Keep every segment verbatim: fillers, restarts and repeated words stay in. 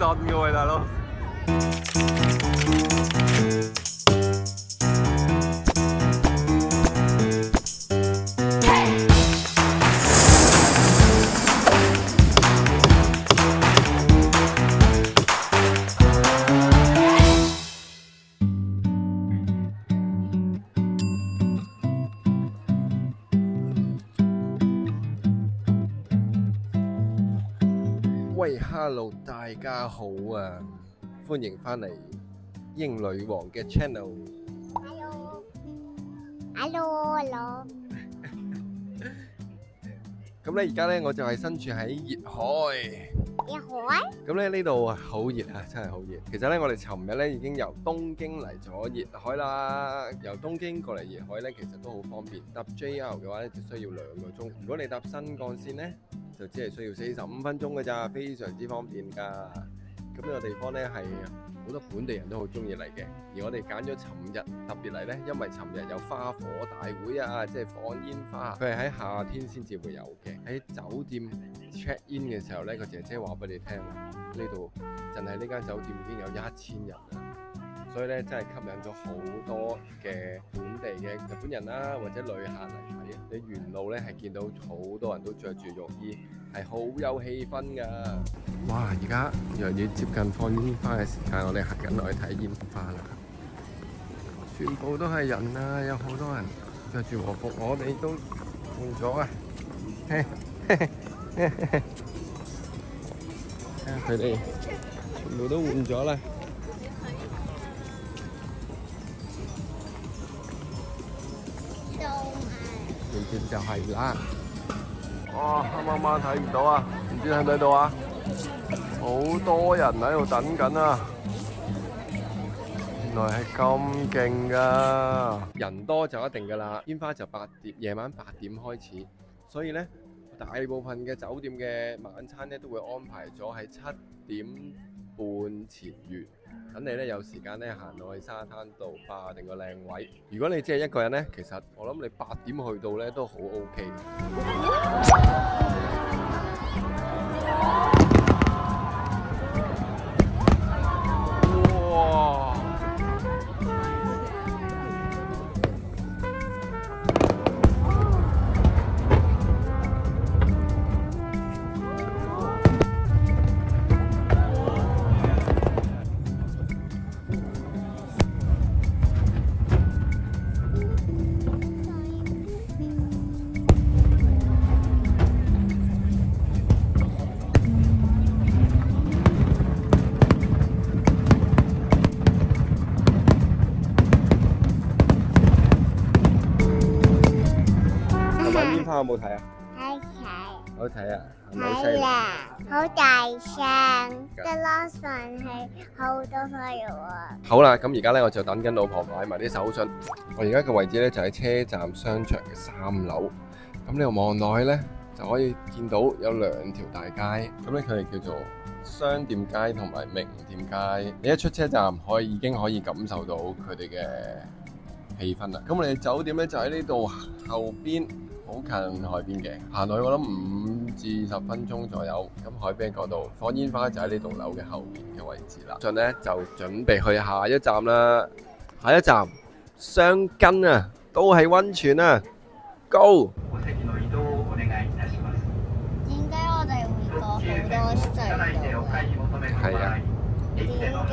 震嘅喎，大佬。喂 ，Hello， 大家好啊！歡迎翻嚟英女王嘅 channel。Hello，Hello，Hello。咁咧，而家咧我就係身處喺熱海。 熱海。 咁咧呢度好熱啊，真係好熱。其實咧，我哋尋日咧已經由東京嚟咗熱海啦。由東京過嚟熱海咧，其實都好方便。搭 J R 嘅話咧，就需要兩個鐘。如果你搭新幹線咧，就只係需要四十五分鐘嘅咋，非常之方便㗎。咁呢個地方咧係好多本地人都好中意嚟嘅。而我哋揀咗尋日特別嚟咧，因為尋日有花火大會啊，即係放煙花。佢係喺夏天先至會有嘅。喺酒店 check in 嘅時候咧，個姐姐話俾你聽，呢度淨係呢間酒店已經有一千人啦。所以咧，真係吸引咗好多嘅本地嘅日本人啦，或者旅客嚟睇。你沿路咧係見到好多人都着住浴衣，係好有氣氛㗎。哇！而家又要接近放煙花嘅時間，我哋行緊落去睇煙花啦。全部都係人啊，有好多人着住和服，我哋都換咗啊！佢哋全部都換咗啦。直接就係啦！哇，啱啱啱睇唔到啊，唔知睇唔睇到啊？好多人喺度等緊啊！原來係咁勁噶，人多就一定噶啦。煙花就八點，夜晚八點開始，所以咧大部分嘅酒店嘅晚餐咧都會安排咗喺七點半前完。等你咧有時間咧行到去沙灘度霸定個靚位。如果你只係一個人咧，其實我諗你八點去到咧都好 OK。哇！煙花有冇睇啊？ 好睇。 好睇啊！係咪好犀係利？ 啦，好大聲，得拉上去好多花油啊！ 好啦，咁而家咧我就等緊老婆買埋啲手信。我而家嘅位置咧就喺車站商場嘅三樓。咁你望落去咧就可以見到有兩條大街。咁咧佢哋叫做商店街同埋名店街。你一出車站可以已經可以感受到佢哋嘅氣氛啦。咁我哋酒店咧就喺呢度後邊。好近海邊嘅，行落去我諗五至十分鐘左右。咁海邊嗰度放煙花就喺呢棟樓嘅後邊嘅位置啦。進咧就準備去下一站啦。下一站箱根啊，都係溫泉啊 ，Go！ 點解我哋會過好多隧道啊？ 係啊。 點解？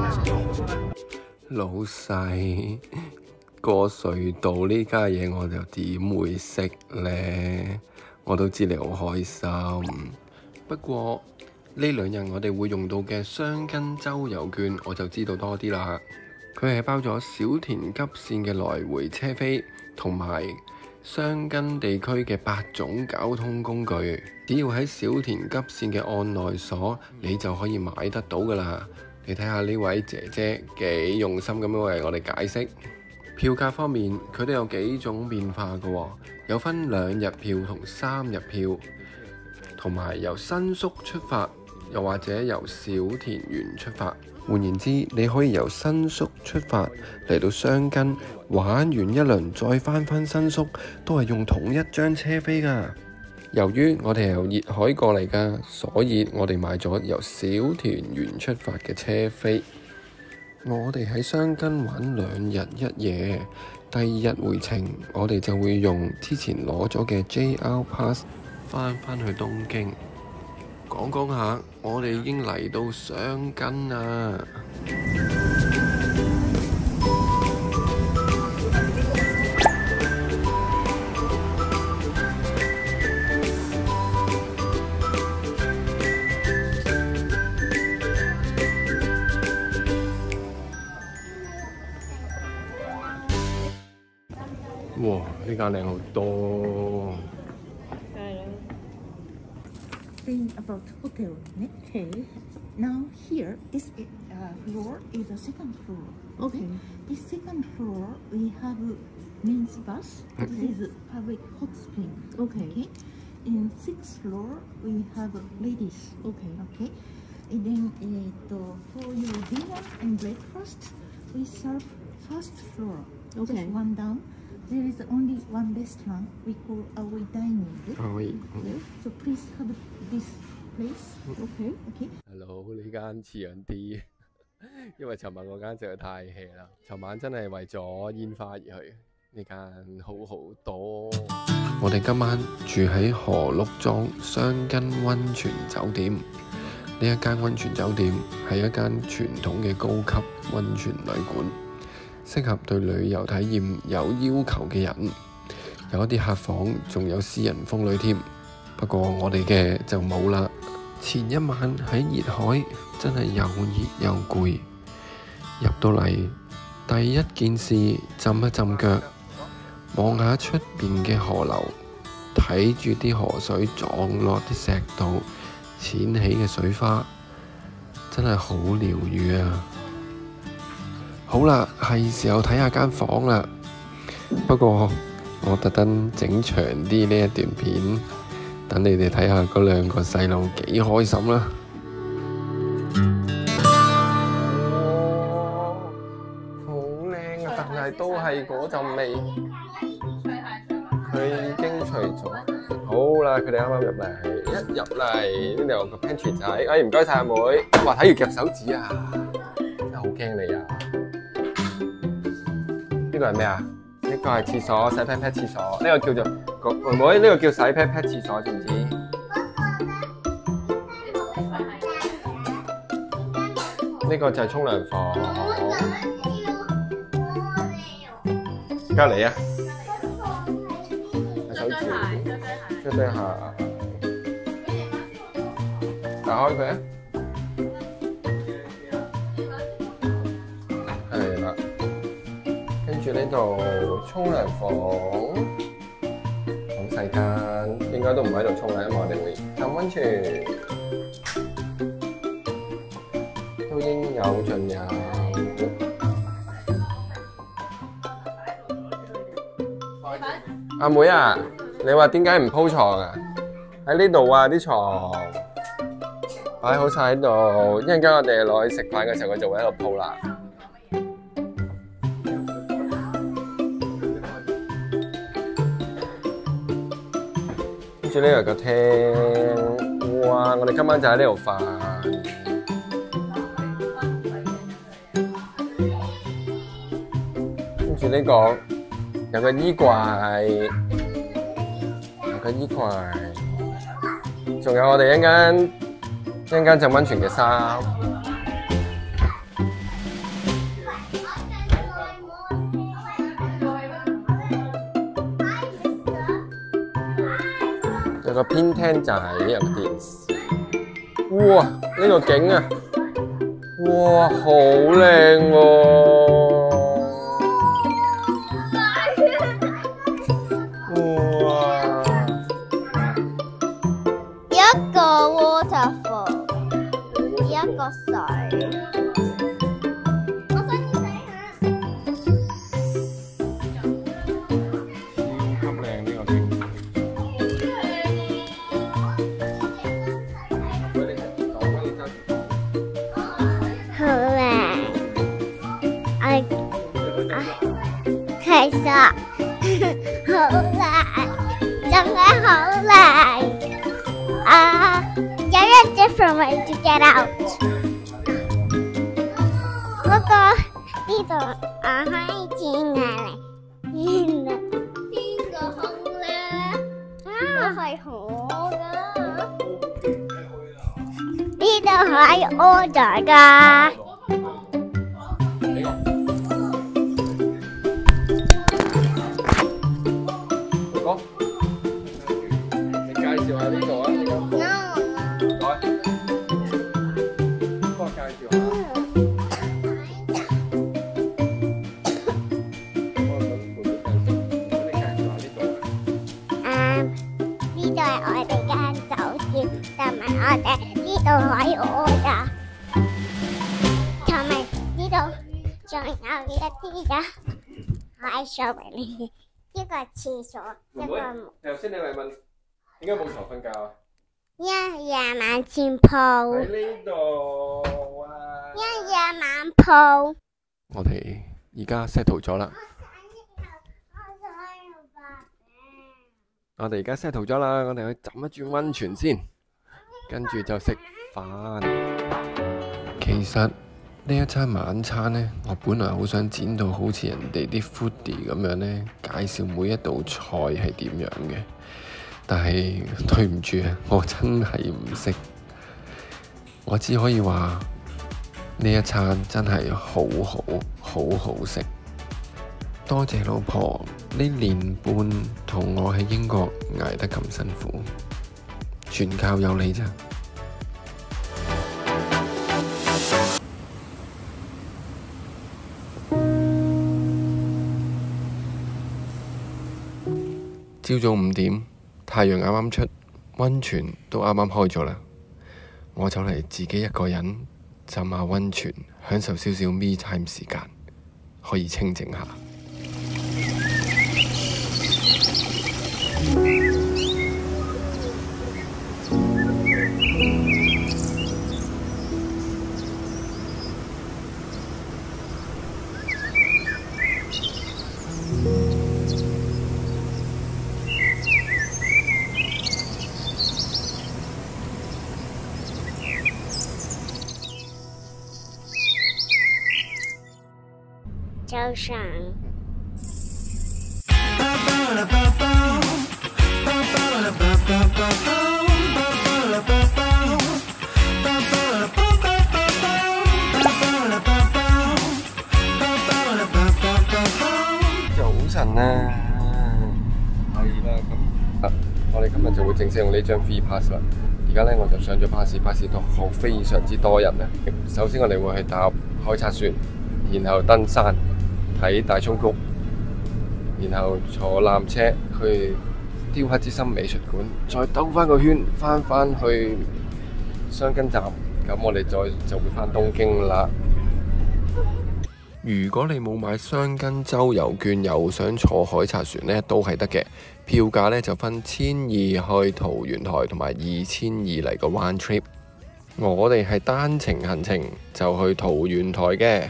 老細。過隧道呢家嘢我就點會識呢？我都知你好開心，不過呢兩日我哋會用到嘅箱根周遊券我就知道多啲啦。佢係包咗小田急線嘅來回車飛，同埋箱根地區嘅八種交通工具。只要喺小田急線嘅案內所，你就可以買得到噶啦。你睇下呢位姐姐幾用心咁樣為我哋解釋。票價方面，佢都有幾種變化嘅喎，有分兩日票同三日票，同埋由新宿出發，又或者由小田園出發。換言之，你可以由新宿出發嚟到箱根玩完一輪，再返返新宿，都係用同一張車飛㗎。 由於我哋係由熱海過嚟㗎，所以我哋買咗由小田園出發嘅車飛。我哋喺箱根玩兩日一夜，第二日回程，我哋就會用之前攞咗嘅 J R Pass 翻返去東京。講講下，我哋已經嚟到箱根啦。哇！呢間靚好多。 Saying about hotel, okay. Now here, this uh, floor is the second floor. Okay. This second floor, we have men's bath. Okay. This is public hot spring. Okay. Okay. In sixth floor, we have ladies. Okay. Okay. And then uh, for your dinner and breakfast, we serve first floor. Okay. Just one down. There is only one restaurant we call Aoi Dining. 可以。 Okay. So please have this place. Okay. Okay. Hello，呢間似樣啲，因為尋晚嗰間實在太 hea 啦。尋晚真係為咗煙花而去，呢間好好多。 我哋今晚住喺河碌莊箱根溫泉酒店。呢一間溫泉酒店係一間傳統嘅高級溫泉旅館，適合對旅遊體驗有要求嘅人。有一啲客房仲有私人風呂添，不過我哋嘅就冇啦。前一晚喺熱海真係又熱又攰，入到嚟第一件事浸一浸腳，望下出邊嘅河流，睇住啲河水撞落啲石度濺起嘅水花，真係好療愈啊！好啦，係時候睇下間房啦。不過我特登整長啲呢一段片，等你哋睇下嗰兩個細路幾開心啦。好靚啊！但係都係嗰陣味。佢已經除咗。好啦，佢哋啱啱入嚟，一入嚟呢度有個 pantry 仔。哎，唔該晒阿妹。哇，睇住夾手指啊！真係好驚你啊！呢個係咩啊？呢個係廁所，洗 pat pat 廁所。呢個叫做妹妹，呢個叫洗 pat pat 廁所，知唔知？呢個就係沖涼房。隔離啊！手指，捽對下，打開佢啊！係啦。跟住呢度沖涼房，好細間，應該都唔喺度沖涼，因為我哋會浸溫泉，都應有盡有。阿妹啊，你話點解唔鋪床啊？喺呢度啊，啲床擺好晒喺度，一陣間我哋落去食飯嘅時候，佢就會喺度鋪啦。跟住呢度個廳，哇！我哋今晚就喺呢度飯。跟住呢個有個衣櫃，有個衣櫃，仲有我哋一間一間浸溫泉嘅衫。有個偏廳仔，有個電視。哇！呢、這個景啊，哇，好靚喎！哇！ 一個 waterfall， 一個水。我想要睇下。 超級靚呢個景。 好靚，我其實好靚，真係好靚。 啊，有一 different way to get out。嗰個呢度啊可以轉下嚟，邊度？邊個紅咧？啊，係我噶。呢度可以 order 噶。 哥，你介紹下呢度啊？呢個。唔該。幫我介紹下。幫我揾部電腦。你介紹下呢度啊？ 誒，呢度係我哋間酒店，同埋我哋呢度可以 order，同埋呢度仲有一啲嘅可以 show 俾你。一個廁所，一個冇。 頭先你咪問點解冇床瞓覺啊？ 因為夜晚前鋪。 喺呢度啊！ 因為夜晚鋪。 我哋而家 settle 咗啦。我哋而家 settle 咗啦，我哋去浸一轉溫泉先，跟住就食飯。其實呢一餐晚餐呢，我本來好想剪到好似人哋啲 foodie 咁樣呢，介紹每一道菜係點樣嘅。但係對唔住啊，我真係唔識，我只可以話呢一餐真係好好好好食。多謝老婆呢年半同我喺英國捱得咁辛苦，全靠有你咋。朝早五點，太陽啱啱出，溫泉都啱啱開咗啦。我就嚟自己一個人浸下溫泉，享受少少 me time 時間，可以清靜下。 早上。 早晨啊，係啦，咁啊，我哋今日就會正式用呢張 free pass 啦。而家咧我就上咗巴士，巴士都好非常之多人啊。首先我哋會去搭海賊船，然後登山睇大涌谷，然後坐纜車去雕刻之心美術館，再兜翻個圈翻返去箱根站，咁我哋再就會翻東京啦。 如果你冇買箱根周遊券，又想坐海賊船呢，都係得嘅。票價呢就分千二去桃園台，同埋二千二嚟個 one trip。我哋係單程行程，就去桃園台嘅。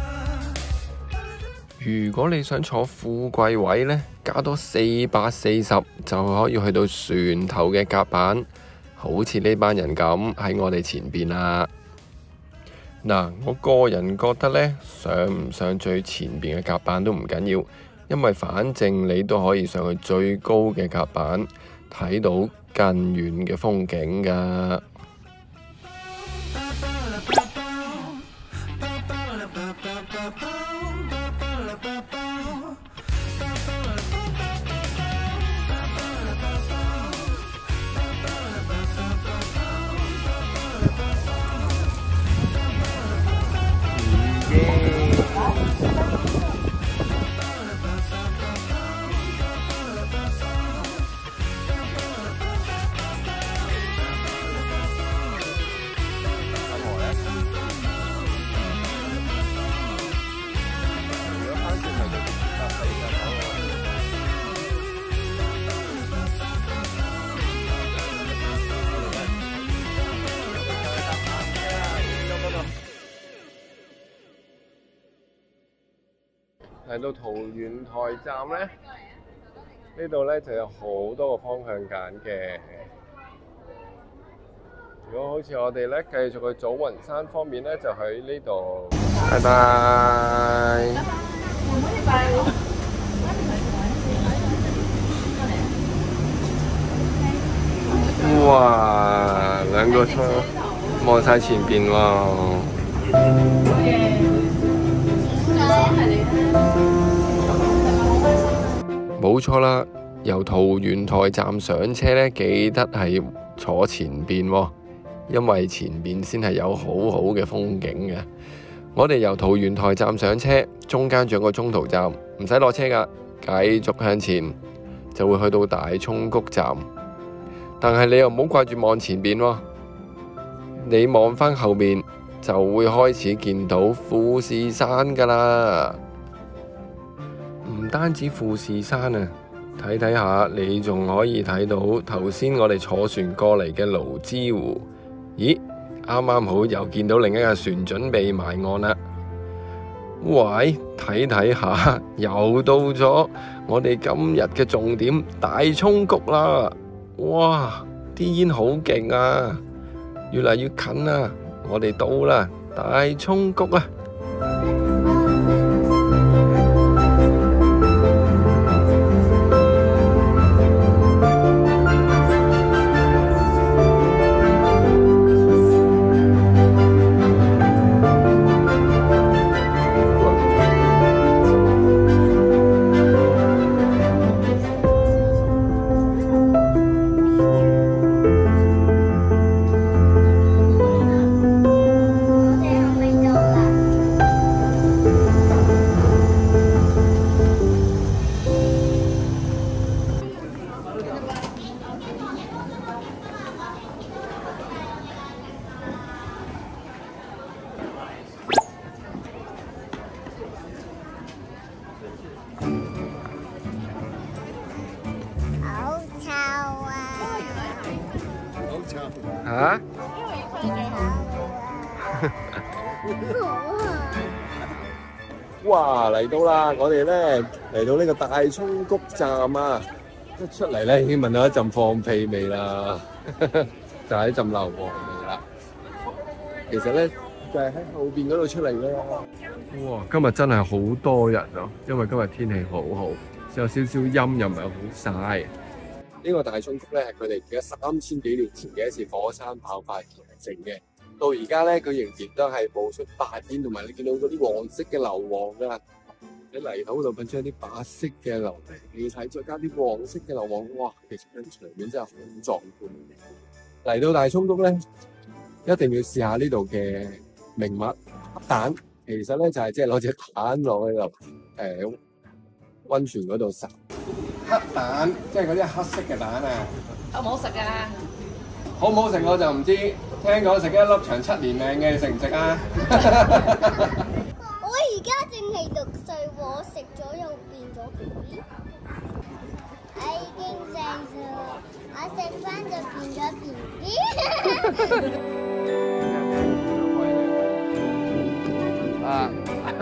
如果你想坐富貴位呢，加多四百四十就可以去到船頭嘅甲板，好似呢班人咁喺我哋前邊啦。嗱，我個人覺得呢，上唔上最前邊嘅甲板都唔緊要，因為反正你都可以上去最高嘅甲板，睇到更遠嘅風景㗎。 嚟到桃園台站咧，呢度咧就有好多個方向揀嘅。 如果好似我哋咧繼續去祖雲山方面咧，就喺呢度。拜拜。哇！兩個窗望晒前邊喎。 冇錯啦，由桃園台站上車咧，記得係坐前邊喎，因為前邊先係有好好嘅風景嘅。我哋由桃園台站上車，中間仲有個中途站，唔使落車㗎，繼續向前就會去到大涌谷站。但係你又唔好掛住望前邊喎，你望返後面就會開始見到富士山㗎啦。唔單止富士山啊，睇睇下你仲可以睇到頭先我哋坐船過嚟嘅蘆之湖。咦，啱啱好又見到另一架船準備埋岸啦。喂，睇睇下又到咗我哋今日嘅重點大涌谷啦。哇，啲煙好勁啊，越嚟越近啦，我哋到啦，大涌谷啊！ 嚇？哇！嚟到啦，我哋咧嚟到呢個大涌谷站啊！一出嚟咧已經聞到一陣放屁味啦，就係一陣硫磺味啦。其實咧就係喺後邊嗰度出嚟嘅。哇！今日真係好多人啊，因為今日天氣好好，有少少陰又唔係好曬。呢個大涌谷咧係佢哋而家三千幾年前嘅一次火山爆發而成嘅，到而家咧佢仍然都係冒出白煙，同埋你見到嗰啲黃色嘅硫磺㗎，喺泥土度噴出一啲白色嘅硫嚟，你睇再加啲黃色嘅硫磺，哇！其實個場面真係好壯觀。嚟到大涌谷咧，一定要試下呢度嘅名物黑蛋，其實咧就係即係攞隻蛋落去度誒温泉嗰度烚。黑蛋，即係嗰啲黑色嘅蛋啊！ 好唔好食啊？ 好唔好食我就唔知，聽講食一粒長七年命嘅，你食唔食啊？ 我而家淨係六歲，我食咗又變咗 B B。我已經成歲，我食翻就變咗 B B。 啊！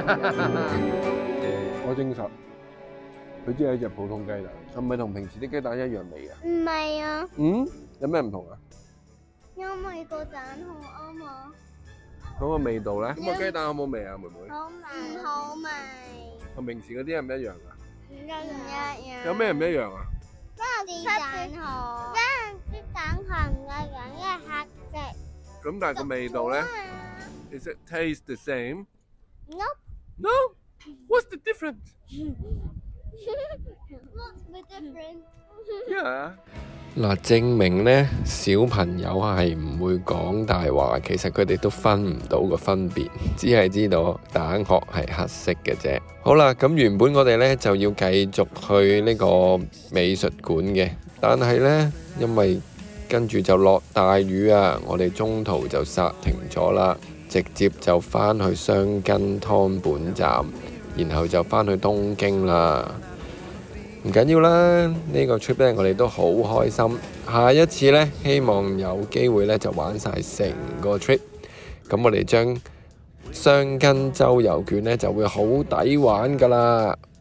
我證實。佢只係一隻普通雞蛋，係咪同平時啲雞蛋一樣味啊？ 唔係啊。 嗯？有咩唔同啊？ 因為個蛋好啱啊。 嗰個味道咧？咁個雞蛋好冇味啊，妹妹？ 好味。唔好味。 同平時嗰啲係唔一樣噶？ 唔一樣。 有咩唔一樣啊？ 啲蛋好。因為啲蛋黃嘅樣係黑色。 咁但係個味道咧 ？Is it taste the same? No. No? What's the difference? What's the difference? Yeah. 嗱，證明呢小朋友係唔會講大話，其實佢哋都分唔到個分別，只係知道蛋殼係黑色嘅啫。好啦，咁原本我哋呢就要繼續去呢個美術館嘅，但係呢，因為跟住就落大雨啊，我哋中途就剎停咗啦，直接就返去箱根湯本站，然後就返去東京啦。唔緊要啦，呢個 trip 咧我哋都好開心。下一次呢，希望有機會呢就玩晒成個 trip。咁我哋將箱根周遊券呢就會好抵玩噶啦。